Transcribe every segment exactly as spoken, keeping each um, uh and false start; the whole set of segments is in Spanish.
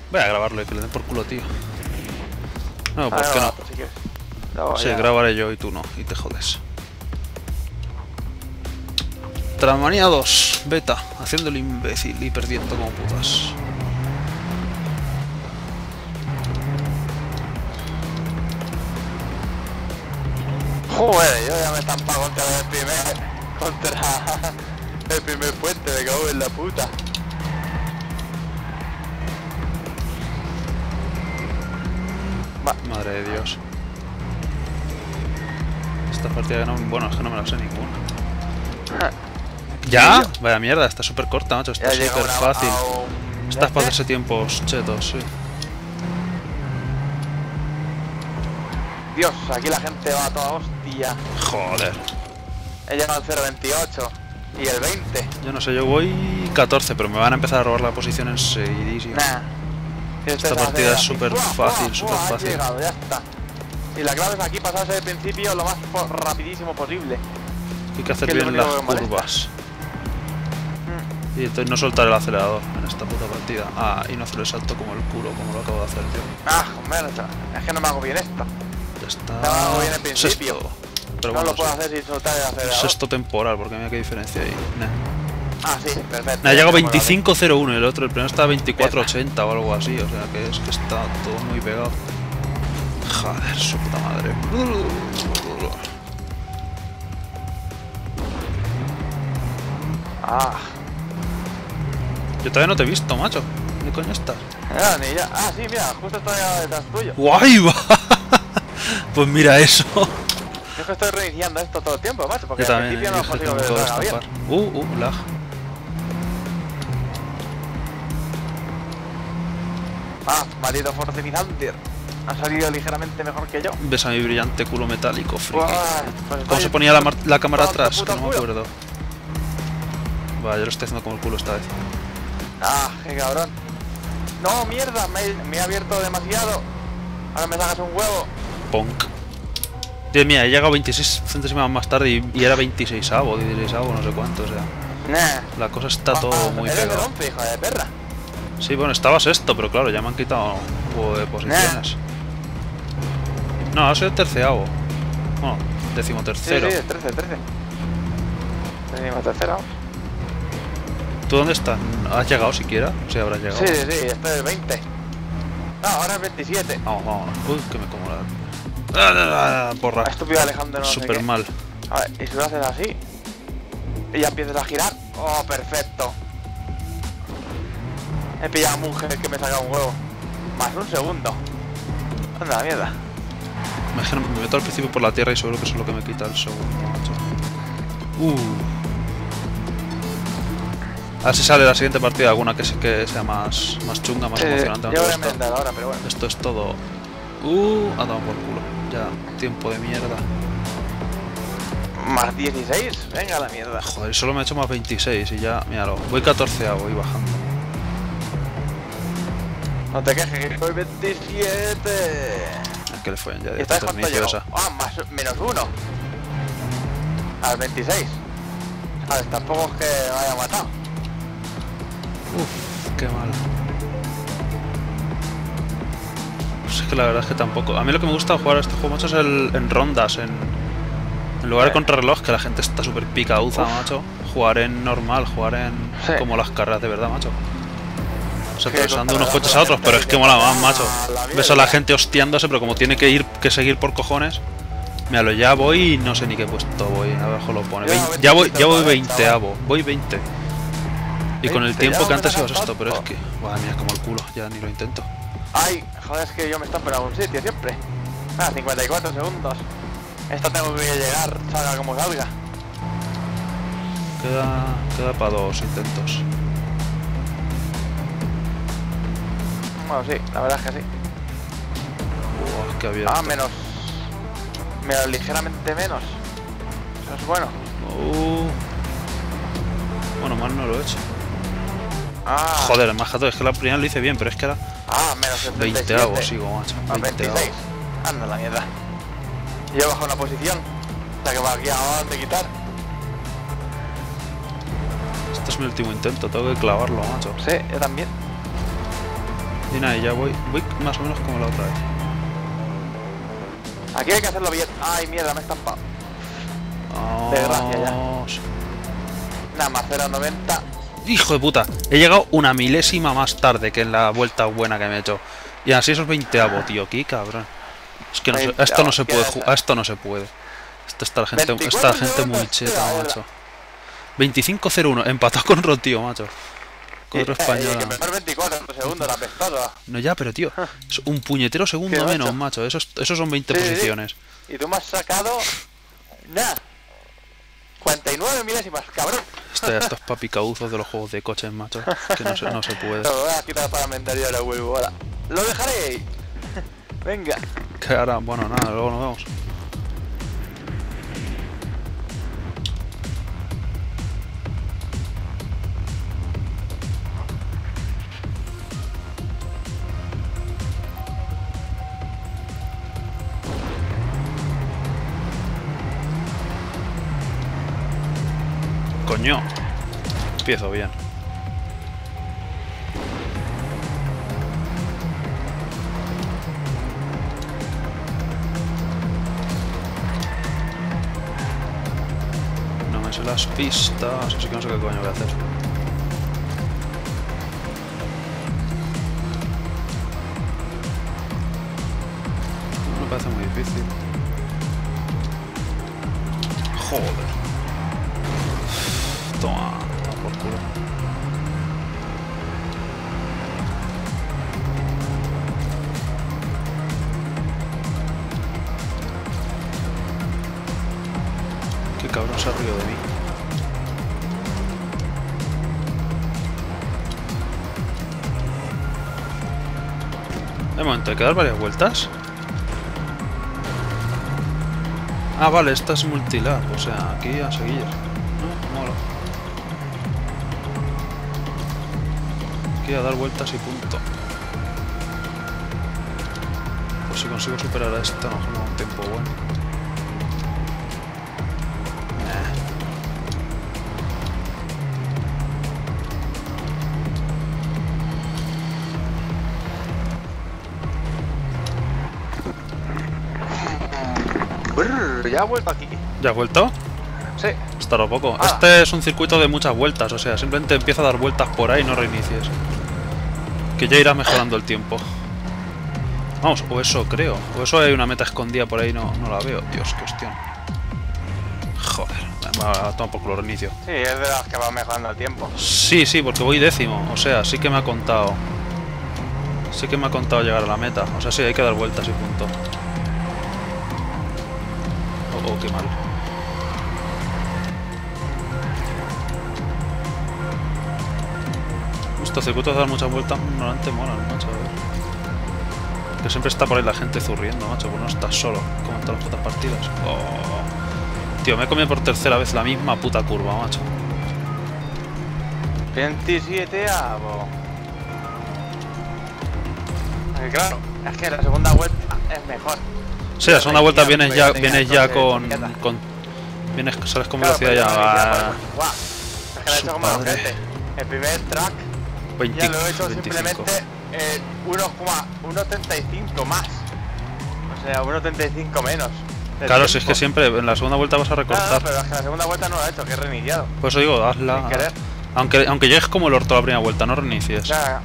Voy a grabarlo y que le den por culo, tío. No, Ah, ¿por qué no? pues si quieres. No, Sí, ya. grabaré yo y tú no, y te jodes. Tramanía dos, beta, haciendo el imbécil y perdiendo como putas. Joder, yo ya me he estampado contra el primer... Contra... el primer puente, me cago en la puta. Va. Madre de Dios. Esta partida que no... Bueno, es que no me la sé ninguna. ¿Ya? Vaya mierda, está súper corta, macho. Está Ya llega súper una- fácil. a un- Estás para hacerse tiempos chetos, sí. Dios, aquí la gente va a toda hostia. Joder. He llegado al cero veintiocho y el veinte. Yo no sé, yo voy catorce, pero me van a empezar a robar la posición enseguidísimo. Nah. Esta partida es súper fácil, súper Ha fácil. llegado, ya está. Y la clave es aquí pasarse de principio lo más po- rapidísimo posible. Hay que hacer Que es lo bien las único que me molesta. curvas. Y entonces no soltar el acelerador en esta puta partida. Ah, y no hacer el salto como el culo, como lo acabo de hacer yo. Ah, joder, es que no me hago bien esto. Ya está. No me hago bien el principio. Sexto. Pero No bueno, lo puedo sí. hacer sin soltar el acelerador. Sexto temporal, porque mira qué diferencia hay. Nah. Ah, sí, perfecto. Me ha llegado Ya tenemos la veinticinco cero uno y el otro, el primero está veinticuatro ochenta o algo así, o sea que es que está todo muy pegado. Joder, su puta madre. de- Ah, Yo todavía no te he visto, macho. ¿Qué coño estás? ya, ni ya. Ah, sí, mira, justo estoy detrás tuyo. ¡Guay, va! Pues mira eso. Yo es que estoy reiniciando esto todo el tiempo, macho, porque Yo al también, principio no dije, consigo tengo que todo salga bien. destapar. Uh, uh, lag. Ah, maldito forzimizante. Ha salido ligeramente mejor que yo. Ves a mi brillante culo metálico, friki. Buah, pues ¿Cómo estoy se ponía la, mar- la cámara todo atrás? puto Que no me culo. acuerdo. Va, yo lo estoy haciendo como el culo esta vez. Ah, qué cabrón. No, mierda, me, me he abierto demasiado. Ahora me sacas un huevo. Punk. Dios mío, he llegado veintiséis centésimas más tarde y, y era veintiséisavo, dieciséisavo, no sé cuánto, o sea. Nah. La cosa está Ah, todo ah, muy eres pegado. del once, hijo de perra. Sí, bueno, estaba sexto, pero claro, ya me han quitado un juego de posiciones. No, ha sido terceavo. Bueno, Sí, decimotercero. sí, trece, trece. Décimo tercero. ¿Tú dónde estás? ¿Has llegado siquiera? Sí, habrás llegado. Sí, sí, sí, estoy el veinte. No, ahora es veintisiete. Vamos, vamos. Uy, que me como la... Ah, ah, ah, porra. Estúpido Alejandro, no sé Súper qué. mal. A ver, y si lo haces así y ya empiezas a girar. Oh, perfecto. He pillado a un mujer que me saca un huevo. Más un segundo. Anda la mierda. Imagino, me meto al principio por la tierra y seguro que eso es lo que me quita el segundo, macho. Uh. A ver si sale la siguiente partida alguna que, se- que sea más, más chunga, más Eh, emocionante. yo aunque voy a esto, merendar ahora, pero bueno. esto es todo. Uh, a tomar por culo. Ya, tiempo de mierda. Más dieciséis. Venga a la mierda. Joder, solo me he hecho más veintiséis y ya, míralo. Voy catorceavo, voy bajando. No te quejes, que soy veintisiete. Es que le follen ya ¿Y de esta vez puto cuánto inicio llego? esa. Ah, más, menos uno. Al veintiséis. A ver, tampoco es que me haya matado. Uf, qué mal. Pues es que la verdad es que tampoco. A mí lo que me gusta jugar a este juego, macho, es el, en rondas, en, en lugar de Sí. contrarreloj, que la gente está súper picauza, Uf. macho. Jugar en normal, jugar en Sí. como las carreras de verdad, macho. O sea, Que atravesando unos contra coches la a otros, gente pero es que que mola va más, macho. a la Ves a la mierda. gente hostiándose, pero como tiene que ir, que seguir por cojones. Míralo, ya voy y no sé ni qué puesto voy, abajo lo pone. Yo Vein- vete ya voy, quito ya voy otra vez, veinteavo, voy veinte. Y con el veinte, tiempo ya que no antes me iba dejas sexto, pero es tanto. que. Madre mía, como el culo, ya ni lo intento. Ay, joder, es que yo me estampo en algún sitio siempre. Ah, cincuenta y cuatro segundos. Esto tengo que llegar, salga como salga. Queda, queda para dos intentos. Bueno, sí, la verdad es que sí. Buah, qué abierto. Ah, menos. Menos, ligeramente menos. Eso es bueno. Uh. Bueno, mal no lo he hecho. Ah, Joder, más jato, es que la primera lo hice bien, pero es que era ah, menos setenta y siete. veinteavo, sigo, macho. Más veinteavo. veintiséis. Anda la mierda. Yo bajo una posición. La que va aquí acaban de quitar. Este es mi último intento, tengo que clavarlo, macho. Sí, yo también. Y nada, y ya voy, voy más o menos como la otra vez. Aquí hay que hacerlo bien. Ay, mierda, me he estampado. Oh, De gracia ya. Nada más, cero noventa. Hijo de puta, he llegado una milésima más tarde que en la vuelta buena que me he hecho. Y así esos veinteavos, tío, qué cabrón. Es que no se, a esto no se puede jugar, a esto no se puede. Esto está la gente, está la gente muy cheta, macho. veinticinco cero uno, empatado con Rotío, macho. Con otro español. Que mejor veinticuatro segundos, la pestada. No, ya, pero tío, es un puñetero segundo menos, macho. Esos, esos son veinte sí, posiciones. Sí. Y tú me has sacado. Nada. cuarenta y nueve milésimas, cabrón. Esto, estos papicauzos de los juegos de coches, macho. Que no se, no se puede. Lo voy a quitar para inventar y ahora vuelvo. Ahora. Lo dejaré ahí. Venga. Que ahora, bueno, nada, luego nos vemos. Coño, empiezo bien. No me sé las pistas, así que no sé qué coño voy a hacer. No me parece muy difícil. Joder. Toma, toma por culo. Qué cabrón se ha río de mí. De momento, hay que dar varias vueltas. Ah, vale, esta es multilap, o sea, aquí a seguir. No, mola. A dar vueltas y punto. Pues si consigo superar a esta, a lo mejor me da un tiempo bueno. Eh. Brrr, ya ha vuelto aquí. ¿Ya ha vuelto? Sí. Estará poco. Ah. Este es un circuito de muchas vueltas, o sea, simplemente empieza a dar vueltas por ahí y no reinicies. Que ya irá mejorando el tiempo. Vamos, o eso creo. O eso hay una meta escondida por ahí, no, no la veo. Dios, qué cuestión. Joder, va, toma por culo, reinicio. Sí, es de las que va mejorando el tiempo. Sí, sí, porque voy décimo. O sea, sí que me ha contado. Sí que me ha contado llegar a la meta. O sea, sí, hay que dar vueltas y punto. Oh, oh, qué mal. Estos circuitos dan muchas vueltas, normalmente molan, macho. A ver. Que siempre está por ahí la gente zurriendo, macho, pues no estás solo, como en todas las putas partidas. Oh. Tío, me he comido por tercera vez la misma puta curva, macho. veintisiete avo. Claro, es que la segunda vuelta es mejor. Sí, la segunda vuelta vienes ya, vienes ya con, con... Vienes, sales con velocidad ya. Guau, es que la he hecho como la gente. El primer track veinte, ya lo he hecho veinticinco. simplemente eh, uno treinta y cinco más. O sea, uno treinta y cinco menos. Claro, si es que siempre en la segunda vuelta vas a recortar. No, no, pero es que la segunda vuelta no lo he hecho, que he reiniciado. Por eso digo, hazla. Aunque, aunque llegues como el orto la primera vuelta, no reinicies. Ya.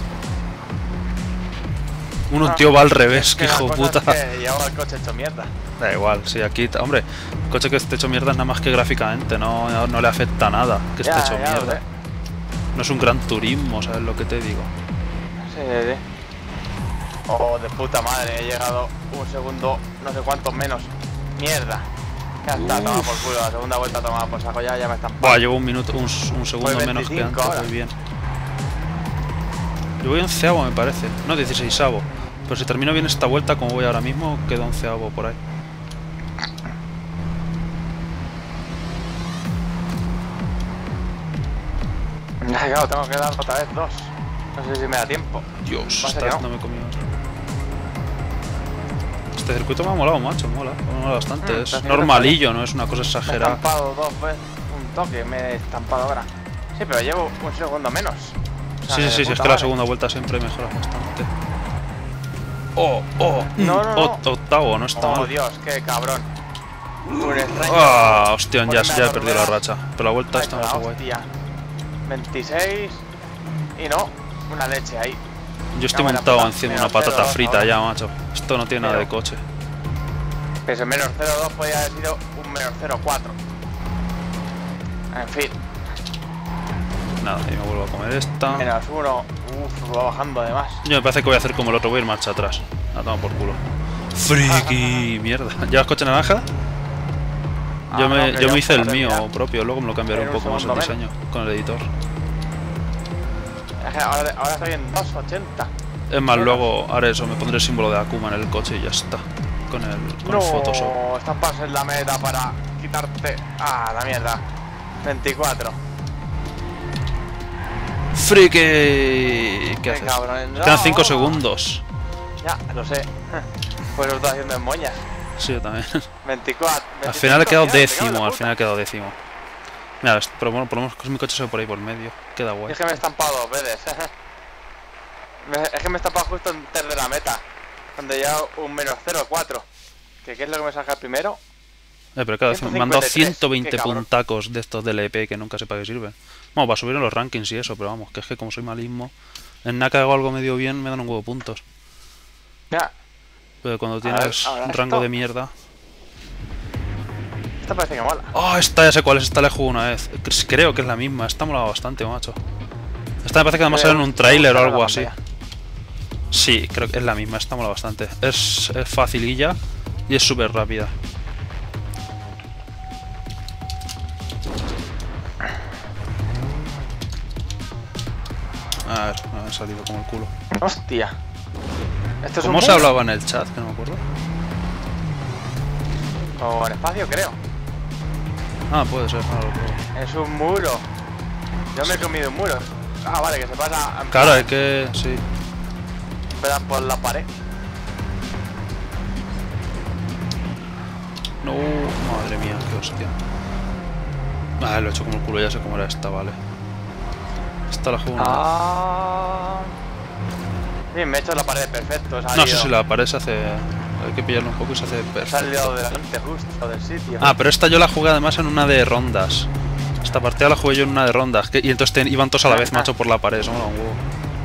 Un Ah, tío va al revés, que la hijo cosa puta. es que llevo el coche hecho mierda. Da igual, sí, aquí, hombre, el coche que esté hecho mierda es nada más que gráficamente, no, no, no le afecta nada que esté Ya, hecho ya, mierda. No es un gran turismo, ¿sabes lo que te digo? Sí, sí. Oh, de puta madre, he llegado un segundo, no sé cuántos menos. Mierda. Ya está, Uf. toma por culo, la segunda vuelta tomada por saco, ya, ya me están. Buah, llevo un minuto, un, un segundo Voy menos que veinticinco antes, ahora. muy bien. Yo voy onceavo, me parece, no dieciseisavo. Pero si termino bien esta vuelta, como voy ahora mismo, quedo onceavo por ahí. Ya, claro, tengo que dar otra vez dos. No sé si me da tiempo. Dios, Pasa esta que vez no. no me he comido. Este circuito me ha molado, macho, mola, me mola bastante. Mm, es prefiero normalillo, no es una cosa Me he exagerada. estampado dos veces, un toque, me he estampado ahora. Sí, pero llevo un segundo menos. O sea, Sí, sí, sí, sí, es que madre. la segunda vuelta siempre mejora bastante. Oh, oh, No, no, no. o- octavo, no está Oh, mal. Dios, qué cabrón. Un extraño. Ah, hostia, ya, Ponme ya he a perdido la Torberas. racha. Pero la vuelta Ay, está la más guay. hostia. veintiséis. Y no, una leche ahí. Yo estoy Cámara, montado puta, encima de menos una patata cero, frita ahora. ya, macho. Esto no tiene nada de Pero- coche. Ese menos cero coma dos podría haber sido un menos cero coma cuatro. En fin, Nada, y me vuelvo a comer esta. menos uno. Uff, va bajando además. Yo me parece que voy a hacer como el otro, voy a ir marcha atrás. La toma por culo. Friki, mierda. ¿Llevas coche naranja? Ah, Yo no, me, que yo yo me hice el puedo mío terminar. propio, luego me lo cambiaré En un un poco más el segundo diseño con el editor. Es que ahora, ahora estoy en dos ochenta. Es más, Bueno. luego haré eso, me pondré el símbolo de Akuma en el coche y ya está. Con el, con el Photoshop. No, esta pasa en la meta para quitarte. Ah, la mierda. veinticuatro. ¡Friki! ¿Qué Qué haces? cabrón, no. Quedan cinco segundos. Ya, lo sé. Pues lo estoy haciendo en moñas. Sí, yo también. veinticuatro. Al final he quedado veinticinco, décimo, tío, me cago en la al puta. final he quedado décimo. Mira, es- pero bueno, por lo menos mi coche se ve por ahí por medio. Queda guay. Es que me he estampado dos veces. Me- es que me he estampado justo antes de la meta. Cuando ya un menos cero coma cuatro. ¿Que ¿Qué es lo que me saca primero? Eh, pero claro, ciento me han dado cincuenta y tres, ciento veinte qué cabrón. puntacos de estos de L P que nunca sé para qué sirven. Bueno, para subir en los rankings y eso, pero vamos, que es que como soy malismo, en Naka hago algo medio bien, me dan un huevo de puntos. Ya, Pero cuando ver, tienes ahora un rango esto. de mierda. esta parece que mola. ¡Oh! Esta ya sé cuál es, esta la he jugado una vez. Creo que es la misma, esta mola bastante, macho. Esta me parece que además Me era en un gusta tráiler o la algo así. pantalla. Sí, creo que es la misma, esta mola bastante. Es, es facililla y es súper rápida. A ver, me ha salido como el culo. Hostia. Esto es ¿Cómo un se muro. hablaba en el chat? Que no me acuerdo. O en espacio, creo. Ah, puede ser, no lo recuerdo. Es un muro. Yo me he comido un muro. Ah, vale, que se pasa. en Claro, plan- es que sí. en plan por la pared. No, madre mía, qué hostia. Ah, lo he hecho como el culo, ya sé cómo era esta, vale. Esta la juego una vez. Ah. Bien, me he hecho la pared perfecto. He No salido, sé si la pared se hace. Hay que pillarlo un poco y se hace he perfecto. salido delante justo del sitio. Ah, pero esta yo la jugué además en una de rondas. Esta partida la jugué yo en una de rondas. que- y entonces te- iban todos a la vez, macho, por la pared. Eso mola un huevo.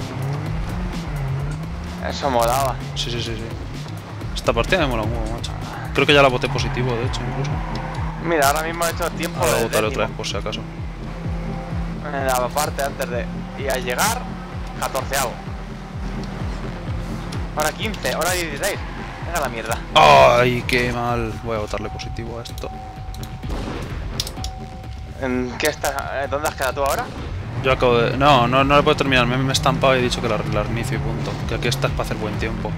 Eso molaba. Sí, sí, sí, sí. Esta partida me mola un huevo, macho. Creo que ya la voté positivo, de hecho, incluso. Mira, ahora mismo he hecho tiempo Ahora la de votaré otra décimo. vez, por si acaso. En la parte antes de... Y al llegar, catorceavo. Ahora quince, ahora dieciséis. Venga la mierda. ¡Ay, qué mal! Voy a votarle positivo a esto. ¿En qué estás? eh, ¿Dónde has quedado tú ahora? Yo acabo de... No, no, no le puedo terminar. Me, me he estampado y he dicho que la, la reinicio y punto. Que aquí estás para hacer buen tiempo.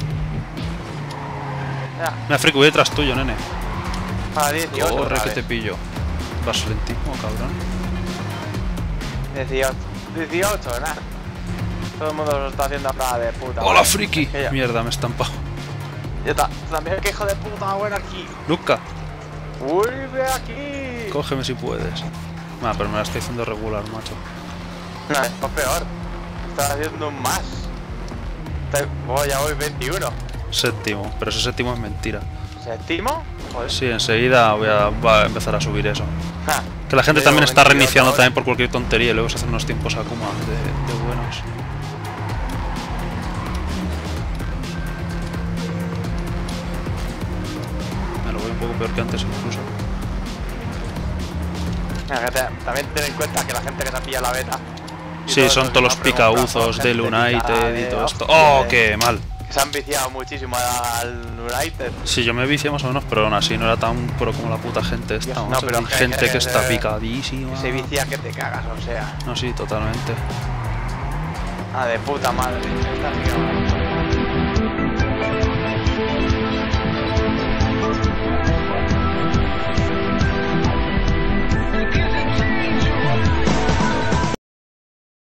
Ya, Mira, Frick, voy detrás tuyo, nene. a dieciocho. Corre, otra que te vez. pillo. Vas lentísimo, cabrón. dieciocho. dieciocho, nada. Todo el mundo lo está haciendo ahora de puta. ¡Hola, madre. friki! Es que ya- Mierda, me he estampado. Ya está. También que hijo de puta, bueno aquí. Luca, Vuelve aquí. cógeme si puedes. Ah, pero me la estoy haciendo regular, macho. No, es lo peor. Estás haciendo un más. Te- Oh, ya voy veintiuno. Séptimo, pero ese séptimo es mentira. ¿Séptimo? Joder. Sí, enseguida voy a, va a empezar a subir eso. Ja. Que la gente Yo también llevo está veintiocho reiniciando ahora. también por cualquier tontería y luego se hacen unos tiempos Akuma de, de buenos. Me lo voy un poco peor que antes incluso. Mira, que te- también ten en cuenta que la gente que se pilla la beta. y Sí, todo son eso, todos los que me ha preguntado, picauzos gente del picada United de y todo esto. hostia, ¡Oh, de- qué mal! Que se han viciado muchísimo al United. Sí, yo me vicié más o menos, pero aún así no era tan pro como la puta gente esta. Dios, vamos no, a ver, pero hay que- gente que- que está que- picadísima. Que se vicia que te cagas, o sea. No, sí, totalmente. Ah, de puta madre. Esta sí que-